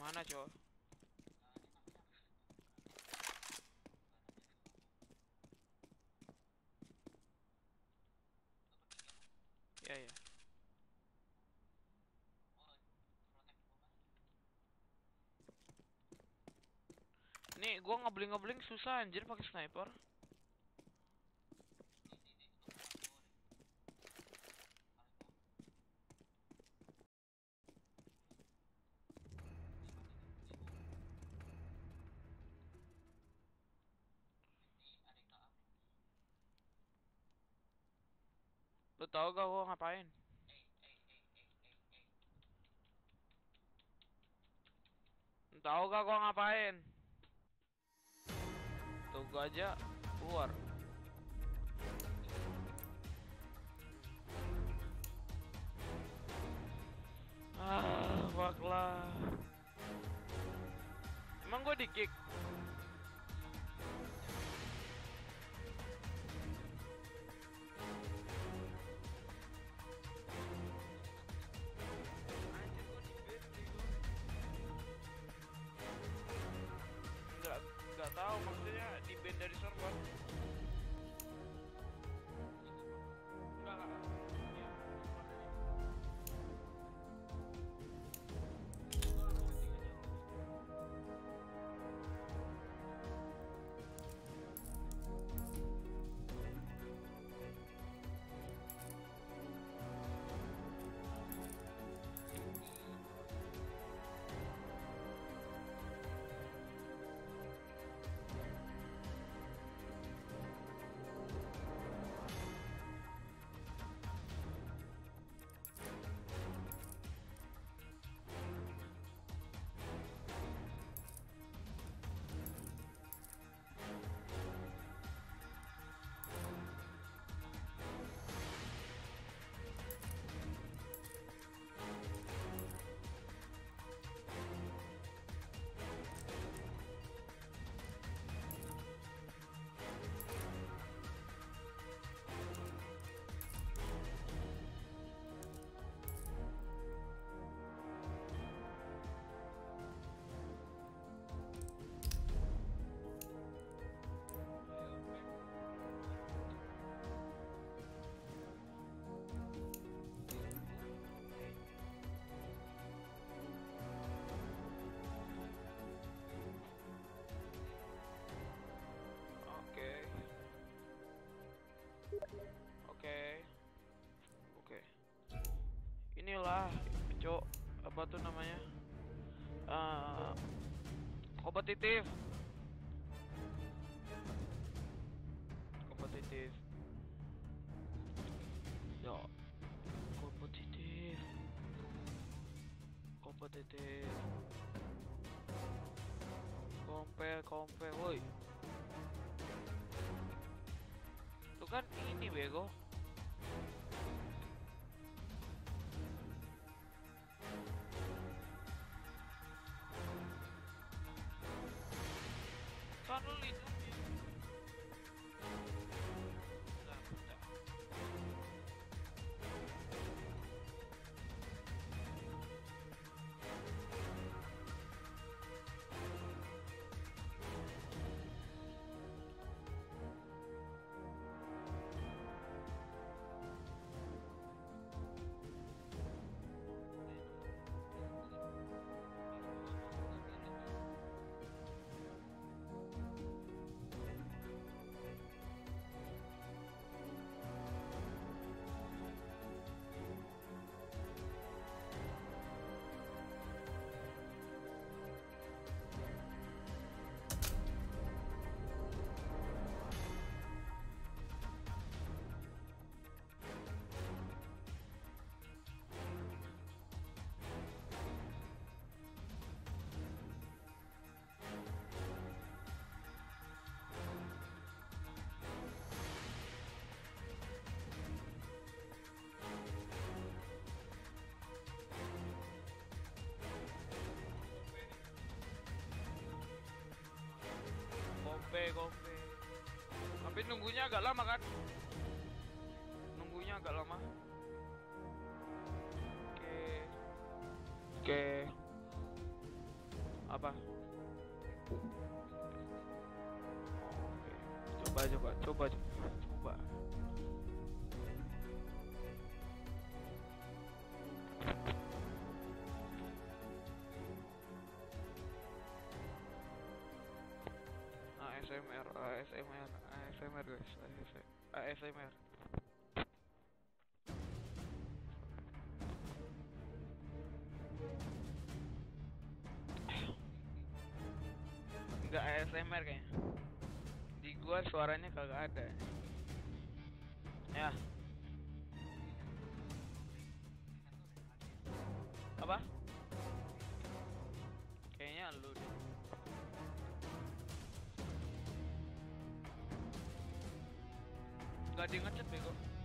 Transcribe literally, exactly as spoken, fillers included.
Mana cow? Ya ya. Nih gua ngebling-ngebling susah anjir pakai sniper. Lu tahu gak gua ngapain? Lu tahu gak gua ngapain? Tuh gua aja keluar. Ah, fuck lah. Emang gua di kick? Nggak, nggak tahu maksudnya di ban dari server. Enggak lah. Ya. Oke. Oke. Oke. Inilah, cok, apa tuh namanya? Uh, kompetitif. Kompetitif. Yo. Kompetitif. Kompetitif. Kompe, kompe, woi. Itu kan ini bego. Kan lu lindungi. Bentar, bentar. Kompe, kompe. Tapi nunggunya agak lama kan? Nunggunya agak lama. Oke. Oke. Apa? Oke. Coba coba coba coba coba. A S M R, A S M R, A S M R guys, A S M R. Enggak A S M R kayaknya. Di gua suaranya kagak ada. Ya. Apa? Kayaknya lu deh. Gak di ngechat bego.